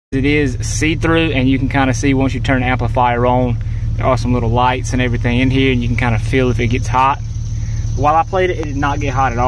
It is see-through, and you can kind of see once you turn the amplifier on, there are some little lights and everything in here, and you can kind of feel if it gets hot. While I played it, it did not get hot at all.